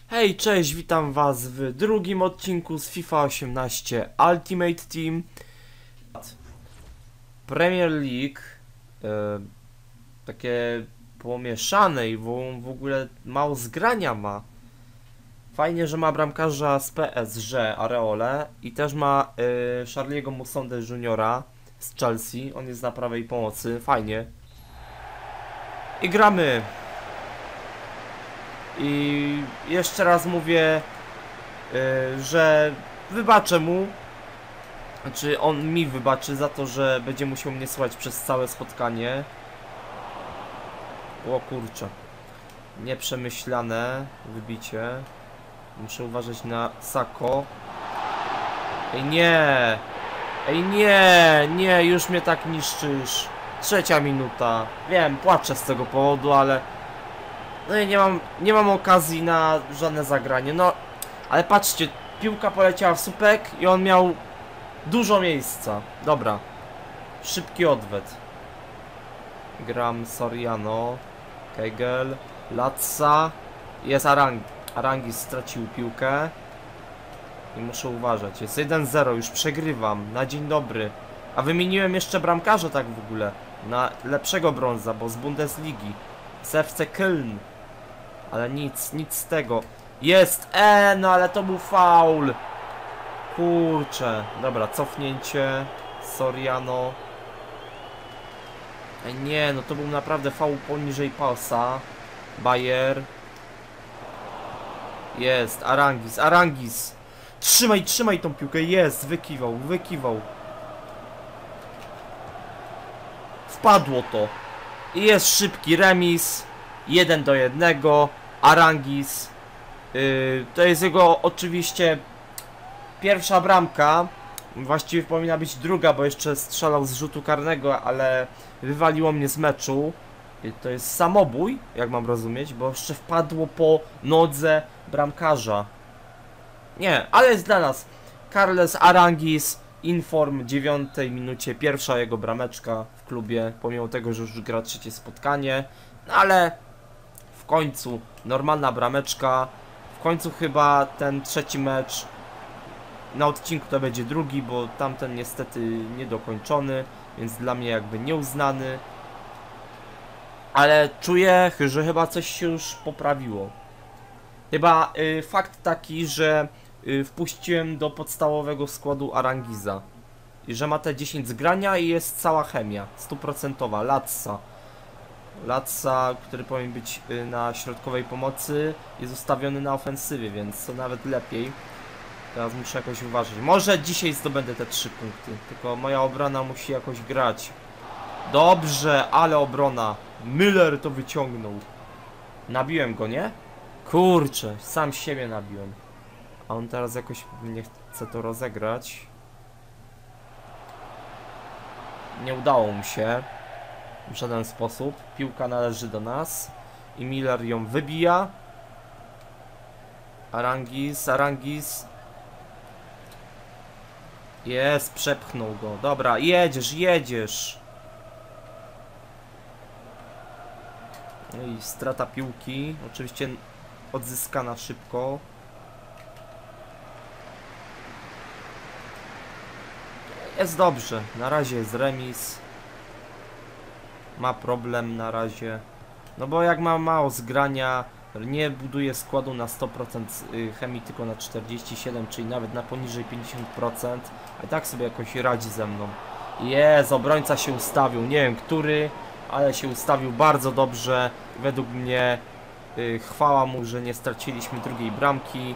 Hej, cześć, witam was w drugim odcinku z FIFA 18 Ultimate Team. Premier League, takie pomieszane i w ogóle mało zgrania ma. Fajnie, że ma bramkarza z PSG, Areole, i też ma Charliego Musondę Juniora z Chelsea, on jest na prawej pomocy, fajnie. I gramy. I jeszcze raz mówię, że wybaczę mu, znaczy on mi wybaczy za to, że będzie musiał mnie słuchać przez całe spotkanie. O kurczę, nieprzemyślane wybicie. Muszę uważać na Sako. Ej nie! Ej nie, już mnie tak niszczysz. Trzecia minuta. Wiem, płaczę z tego powodu, ale no i nie mam okazji na żadne zagranie. No, ale patrzcie, piłka poleciała w słupek i on miał dużo miejsca. Dobra, szybki odwet. Gram Soriano, Kegel, Latza. Jest Arangis stracił piłkę. I muszę uważać, jest 1-0, już przegrywam, na dzień dobry. A wymieniłem jeszcze bramkarza tak w ogóle, na lepszego brąza, bo z Bundesligi, z FC Köln. Ale nic z tego. Jest! No ale to był faul. Kurczę. Dobra, cofnięcie. Soriano. Nie, no to był naprawdę faul poniżej pasa. Bayer. Jest, Arangis. Trzymaj tą piłkę. Jest, wykiwał. Wpadło to. I jest szybki remis. 1-1. Arangis. To jest jego oczywiście pierwsza bramka. Właściwie powinna być druga, bo jeszcze strzelał z rzutu karnego, ale wywaliło mnie z meczu. To jest samobój, jak mam rozumieć, bo jeszcze wpadło po nodze bramkarza. Nie, ale jest dla nas. Carles Arangis, Inform, 9 minucie, pierwsza jego brameczka w klubie, pomimo tego, że już gra trzecie spotkanie. No ale w końcu normalna brameczka. W końcu chyba ten trzeci mecz na odcinku to będzie drugi, bo tamten niestety niedokończony, więc dla mnie jakby nieuznany. Ale czuję, że chyba coś się już poprawiło. Chyba fakt taki, że wpuściłem do podstawowego składu Arangiza i że ma te 10 zgrania i jest cała chemia, 100%. Latza, który powinien być na środkowej pomocy, jest ustawiony na ofensywie, więc to nawet lepiej. Teraz muszę jakoś uważać. Może dzisiaj zdobędę te 3 punkty, tylko moja obrona musi jakoś grać. Dobrze, ale obrona. Müller to wyciągnął. Nabiłem go, nie? Kurczę, sam siebie nabiłem. A on teraz jakoś nie chce to rozegrać. Nie udało mu się w żaden sposób. Piłka należy do nas i Miller ją wybija. Arangis. Jest, przepchnął go. Dobra, jedziesz. No i strata piłki. Oczywiście odzyskana szybko. Jest dobrze. Na razie jest remis. Ma problem na razie. No bo jak ma mało zgrania, nie buduje składu na 100% chemii, tylko na 47%, czyli nawet na poniżej 50%. A i tak sobie jakoś radzi ze mną. Jest, obrońca się ustawił. Nie wiem który, ale się ustawił bardzo dobrze. Według mnie chwała mu, że nie straciliśmy drugiej bramki.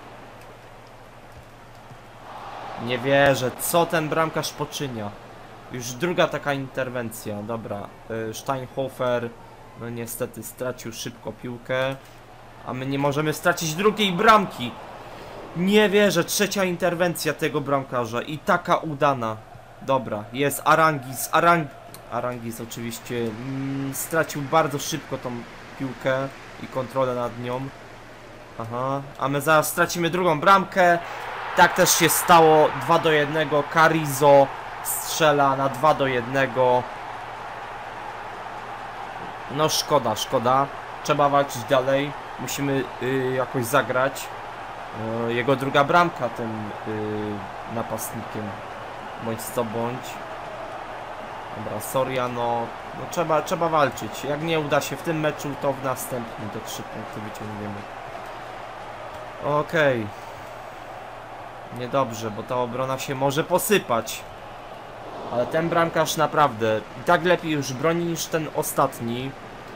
Nie wierzę, co ten bramkarz poczynia. Już druga taka interwencja. Dobra, Steinhofer no niestety stracił szybko piłkę, a my nie możemy stracić drugiej bramki. Nie wierzę, trzecia interwencja tego bramkarza i taka udana. Dobra, jest Arangis oczywiście stracił bardzo szybko tą piłkę i kontrolę nad nią. Aha, a my zaraz stracimy drugą bramkę. Tak też się stało. 2-1. Carrizo strzela na 2-1. No szkoda. Trzeba walczyć dalej. musimy jakoś zagrać. Jego druga bramka tym napastnikiem, bądź co bądź. Dobra, Soriano, no trzeba walczyć. Jak nie uda się w tym meczu, to w następnym te 3 punkty wyciągniemy. Okej. Niedobrze, bo ta obrona się może posypać. Ale ten bramkarz naprawdę i tak lepiej już broni niż ten ostatni.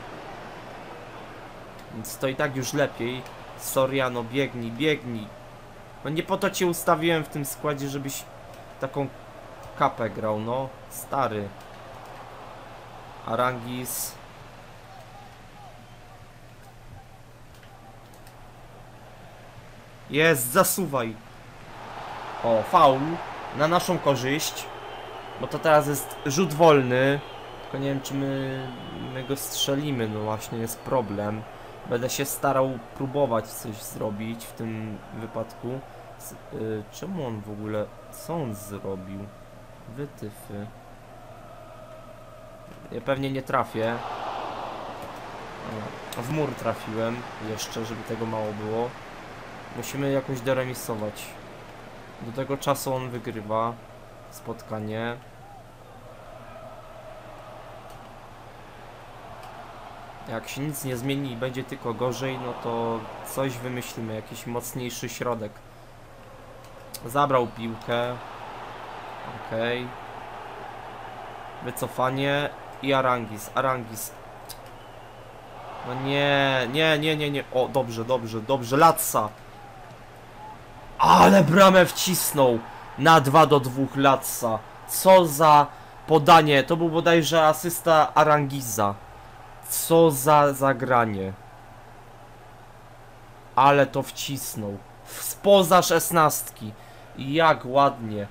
Więc to i tak już lepiej. Soriano, biegnij, biegnij. No nie po to cię ustawiłem w tym składzie, żebyś taką kapę grał, no. Stary. Arangis. Jest, zasuwaj. O, faul. Na naszą korzyść. Bo to teraz jest rzut wolny. Tylko nie wiem, czy my go strzelimy. No właśnie, jest problem. Będę się starał próbować coś zrobić w tym wypadku. Czemu on w ogóle... Co on zrobił? Wytyfy. Ja pewnie nie trafię. W mur trafiłem jeszcze, żeby tego mało było. Musimy jakoś doremisować. Do tego czasu on wygrywa spotkanie. Jak się nic nie zmieni i będzie tylko gorzej, no to coś wymyślimy, jakiś mocniejszy środek. Zabrał piłkę. Okej. Wycofanie i Arangis. Arangis. No nie. O, dobrze. Latsa. Ale bramę wcisnął. Na 2-2 Latsa. Co za podanie. To był bodajże asysta Arangiza. Co za zagranie. Ale to wcisnął. Spoza 16. Jak ładnie.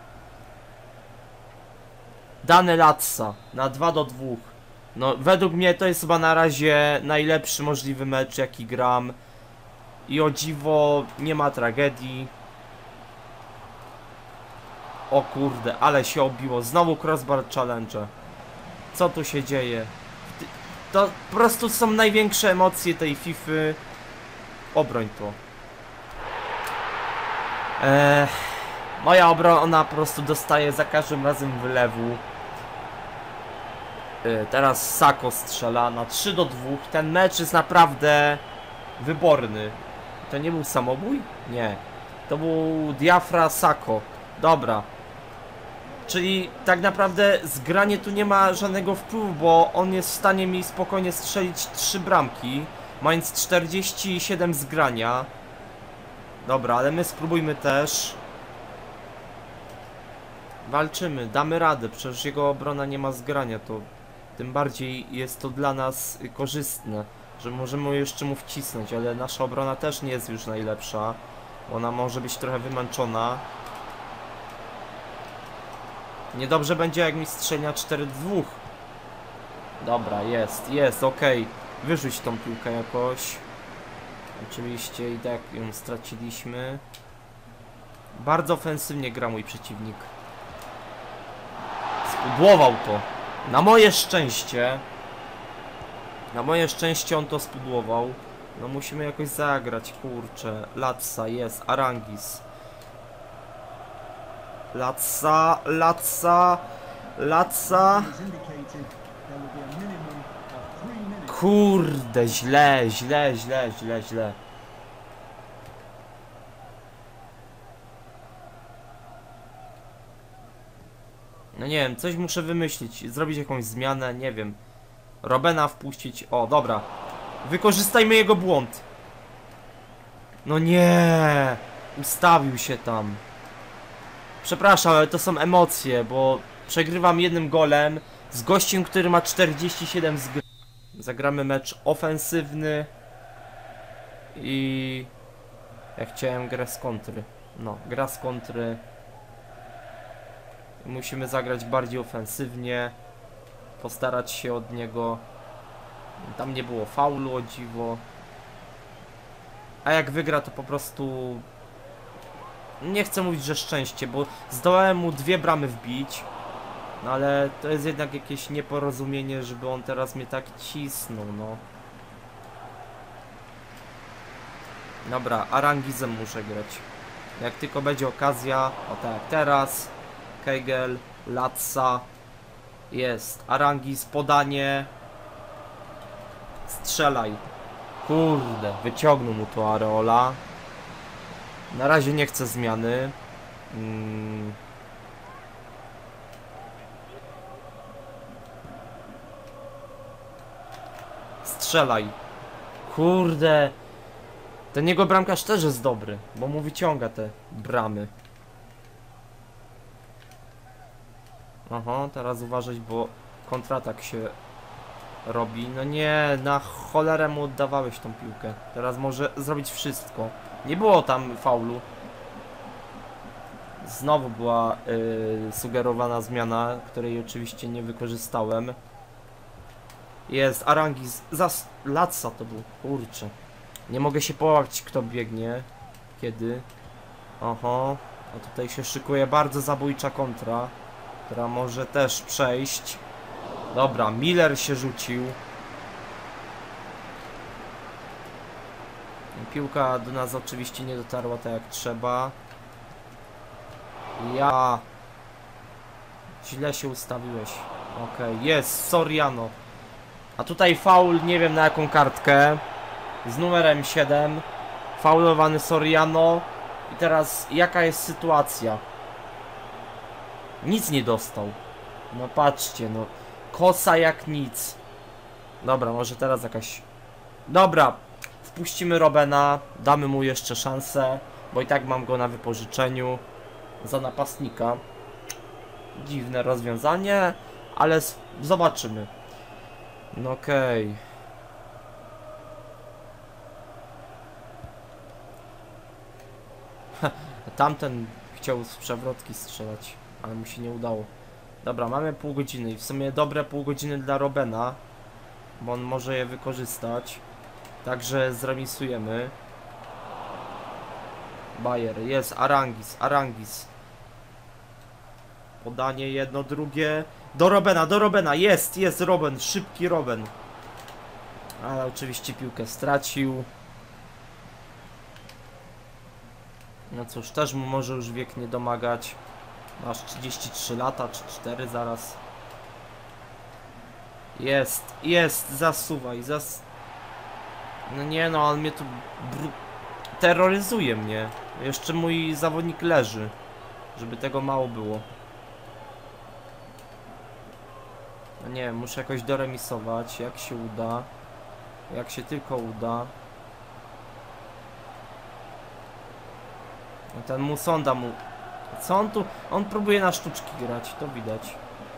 Dane Latsa na 2-2. No według mnie to jest chyba na razie najlepszy możliwy mecz jaki gram. I o dziwo nie ma tragedii. O kurde, ale się obiło. Znowu crossbar challenge. Co tu się dzieje? To po prostu są największe emocje tej Fify. Obroń to. Moja obrona po prostu dostaje za każdym razem wylewu. Teraz Sako strzela na 3-2. Ten mecz jest naprawdę wyborny. To nie był samobój? Nie. To był Diafra Sako. Dobra. Czyli tak naprawdę zgranie tu nie ma żadnego wpływu, bo on jest w stanie mi spokojnie strzelić 3 bramki, mając 47 zgrania. Dobra, ale my spróbujmy też. Walczymy, damy radę, przecież jego obrona nie ma zgrania, to tym bardziej jest to dla nas korzystne, że możemy jeszcze mu wcisnąć, ale nasza obrona też nie jest już najlepsza. Ona może być trochę wymęczona. Niedobrze będzie, jak mi strzeli na 4-2. Dobra, jest, okej. Wyrzuć tą piłkę jakoś. Oczywiście i tak ją straciliśmy. Bardzo ofensywnie gra mój przeciwnik. Spudłował to. Na moje szczęście. Na moje szczęście on to spudłował. No musimy jakoś zagrać, kurczę. Latsa, jest, Arangis. Latsa. Kurde, źle. No nie wiem, coś muszę wymyślić. Zrobić jakąś zmianę, nie wiem. Robena wpuścić. O, dobra. Wykorzystajmy jego błąd. No nie. Ustawił się tam. Przepraszam, ale to są emocje, bo przegrywam jednym golem z gościem, który ma 47 zgr. Zagramy mecz ofensywny i ja chciałem grę z kontry. No, gra z kontry. Musimy zagrać bardziej ofensywnie, postarać się od niego. Tam nie było faulu, o dziwo. A jak wygra, to po prostu... Nie chcę mówić, że szczęście, bo zdołałem mu 2 bramy wbić. No ale to jest jednak jakieś nieporozumienie, żeby on teraz mnie tak cisnął, no. Dobra, Arangizem muszę grać. Jak tylko będzie okazja, o tak jak teraz. Kegel, Latsa. Jest, Arangiz, podanie. Strzelaj. Kurde, wyciągnął mu to Areola. Na razie nie chcę zmiany. Strzelaj. Kurde. Ten jego bramkarz też jest dobry, bo mu wyciąga te bramy. Aha, teraz uważać, bo kontratak się robi. No nie, na cholerę mu oddawałeś tą piłkę. Teraz może zrobić wszystko. Nie było tam faulu. Znowu była sugerowana zmiana, której oczywiście nie wykorzystałem. Jest Arangis, Latsa to był, kurczę. Nie mogę się połapać, kto biegnie. Kiedy. Oho. A tutaj się szykuje bardzo zabójcza kontra, która może też przejść. Dobra, Miller się rzucił. Piłka do nas oczywiście nie dotarła tak jak trzeba. Ja. Źle się ustawiłeś. Okej, jest Soriano. A tutaj faul, nie wiem na jaką kartkę. Z numerem 7. Faulowany Soriano. I teraz jaka jest sytuacja? Nic nie dostał. No patrzcie, no. Kosa jak nic. Dobra, może teraz jakaś... Dobra, wpuścimy Robena. Damy mu jeszcze szansę. Bo i tak mam go na wypożyczeniu. Za napastnika. Dziwne rozwiązanie. Ale zobaczymy. No okej. Tamten chciał z przewrotki strzelać, ale mu się nie udało. Dobra, mamy pół godziny i w sumie dobre pół godziny dla Robena, bo on może je wykorzystać. Także zremisujemy. Bayer, jest Arangis. Podanie jedno, drugie. Do Robena, jest Robben, szybki Robben. Ale oczywiście piłkę stracił. No cóż, też mu może już wiek nie domagać. Masz 33 lata, czy 4 zaraz. Zasuwaj, No nie no, on mnie tu terroryzuje mnie. Jeszcze mój zawodnik leży. Żeby tego mało było. No nie wiem, muszę jakoś doremisować, jak się uda. Jak się tylko uda. No ten Musonda mu... Co on tu... On próbuje na sztuczki grać, to widać.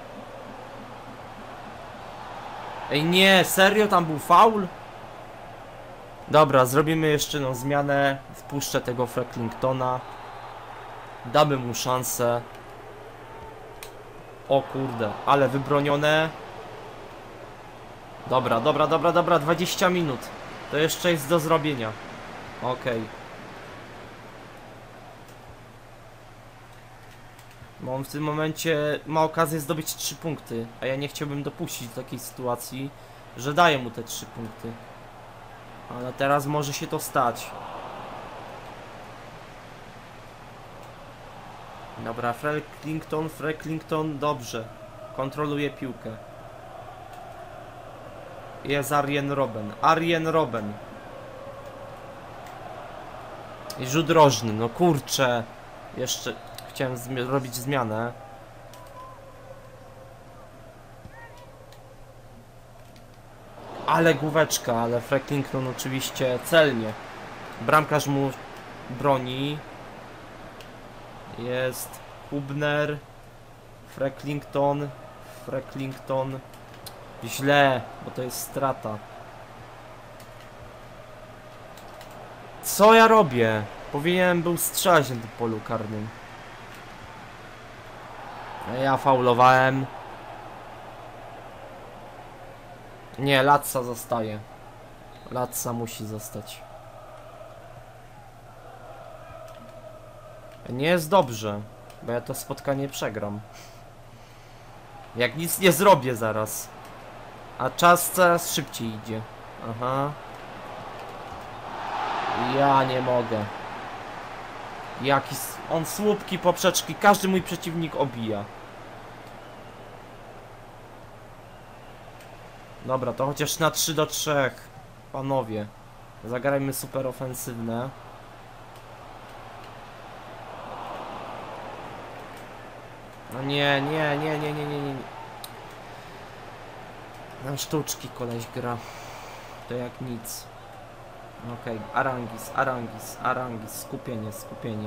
Ej nie, serio tam był faul? Dobra, zrobimy jeszcze jedną zmianę. Wpuszczę tego Frecklingtona. Damy mu szansę. O kurde, ale wybronione. Dobra, 20 minut. To jeszcze jest do zrobienia. Okej. Bo on w tym momencie ma okazję zdobyć 3 punkty, a ja nie chciałbym dopuścić do takiej sytuacji, że daję mu te 3 punkty. Ale teraz może się to stać. Dobra, Frecklington, dobrze. Kontroluje piłkę. Jest Arjen Robben. I rzut rożny, no kurczę. Jeszcze chciałem robić zmianę. Ale główeczka, ale Frecklington oczywiście celnie. Bramkarz mu broni. Jest Hubner. Frecklington. Źle, bo to jest strata. Co ja robię? Powinienem był strzelać na tym polu karnym. Ja faulowałem. Nie, Latsa zostaje. Latsa musi zostać. Nie jest dobrze, bo ja to spotkanie przegram. Jak nic nie zrobię zaraz. A czas coraz szybciej idzie. Aha. Ja nie mogę. On słupki, poprzeczki, każdy mój przeciwnik obija. Dobra, to chociaż na 3-3. Panowie. Zagrajmy super ofensywne. No nie. Na sztuczki koleś gra. To jak nic. Okej, Arangis. Skupienie.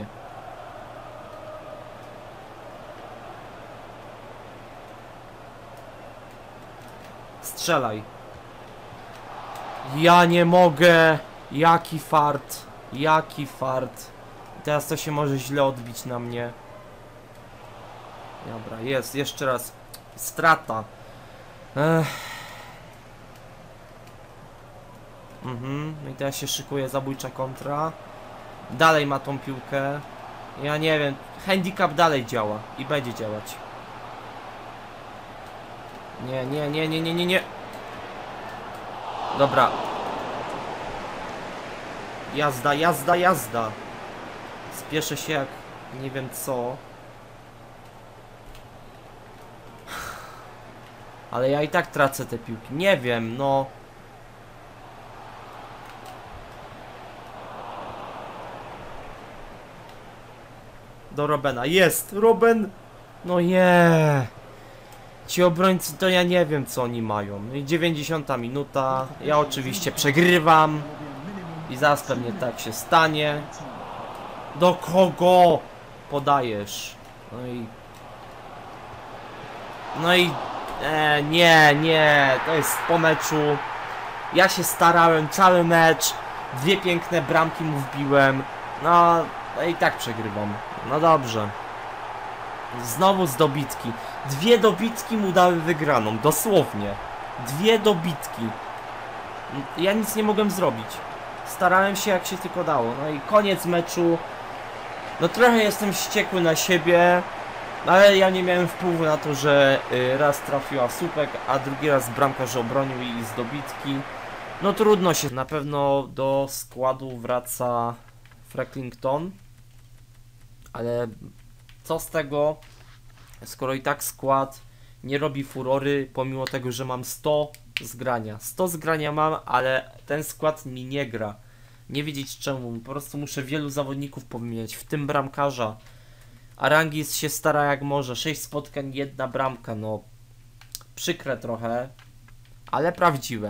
Strzelaj. Ja nie mogę. Jaki fart. Teraz to się może źle odbić na mnie. Dobra, jest. Jeszcze raz. Strata. No i teraz się szykuje zabójcza kontra. Dalej ma tą piłkę. Ja nie wiem. Handicap dalej działa. I będzie działać. Nie. Dobra. Jazda. Spieszę się jak nie wiem co. Ale ja i tak tracę te piłki. Nie wiem, no. Do Robena. Jest! Robben! No nie. Ci obrońcy to ja nie wiem co oni mają. No i 90 minuta. Ja oczywiście przegrywam. I zaraz pewnie tak się stanie. Do kogo podajesz? Nie. To jest po meczu. Ja się starałem cały mecz. 2 piękne bramki mu wbiłem. No i tak przegrywam. No dobrze. Znowu z dobitki. 2 dobitki mu dały wygraną. Dosłownie. 2 dobitki. Ja nic nie mogłem zrobić. Starałem się jak się tylko dało. No i koniec meczu. No trochę jestem wściekły na siebie. Ale ja nie miałem wpływu na to, że raz trafiła w słupek, a drugi raz bramkarz obronił i z dobitki. No trudno się. Na pewno do składu wraca Frecklington. Ale co z tego, skoro i tak skład nie robi furory, pomimo tego, że mam 100 zgrania. 100 zgrania mam, ale ten skład mi nie gra. Nie wiedzieć czemu, po prostu muszę wielu zawodników pomieniać, w tym bramkarza. Arangis się stara jak może, 6 spotkań, 1 bramka, no przykre trochę, ale prawdziwe.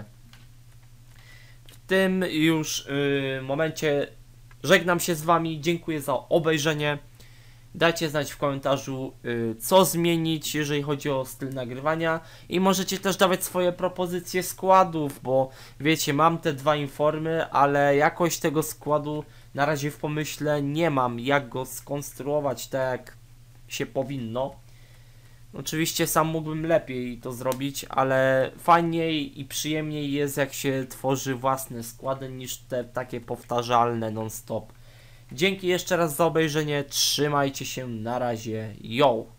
W tym już momencie żegnam się z wami, dziękuję za obejrzenie. Dajcie znać w komentarzu co zmienić, jeżeli chodzi o styl nagrywania, i możecie też dawać swoje propozycje składów, bo wiecie, mam te 2 informy, ale jakoś tego składu na razie w pomyśle nie mam, jak go skonstruować tak jak się powinno. Oczywiście sam mógłbym lepiej to zrobić, ale fajniej i przyjemniej jest jak się tworzy własne składy niż te takie powtarzalne non stop. Dzięki jeszcze raz za obejrzenie, trzymajcie się, na razie, yo!